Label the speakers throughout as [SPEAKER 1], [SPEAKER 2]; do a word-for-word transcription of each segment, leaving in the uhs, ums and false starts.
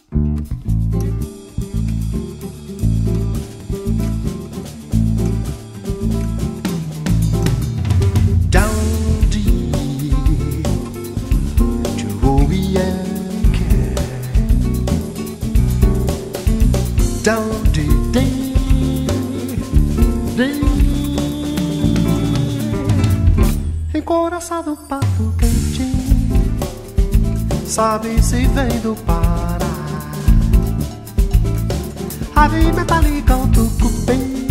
[SPEAKER 1] Encoraçado pato quentinho, sabe se vem do Pará. Ave metálica o tucupim,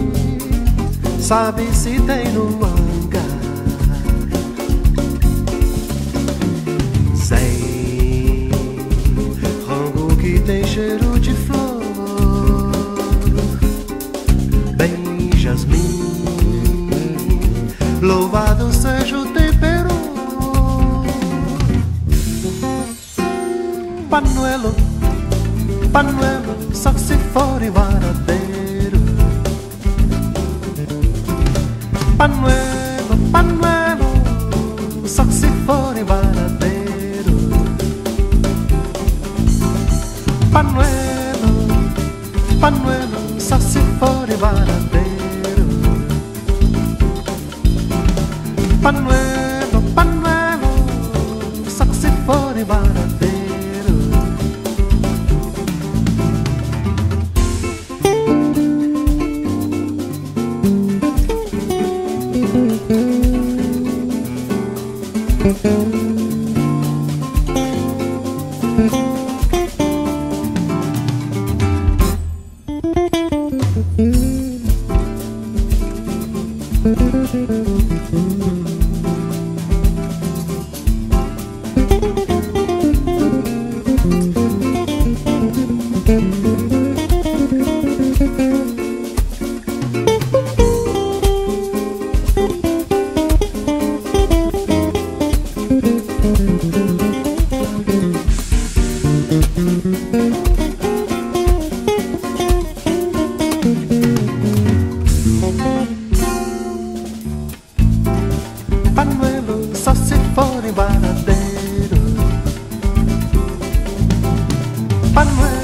[SPEAKER 1] sabe se tem no hangar. Sem rango que tem cheiro de flor, bem jasmim, louvado seja o tempero. Panuelo, panuelo, só se for em Varadero. Panuelo, panuelo, só se for em Varadero. Panuelo, panuelo, só se for em Varadero. Panuelo, panuelo, só que se for em Varadero. Panuelo, só se for em Varadero. Panuelo.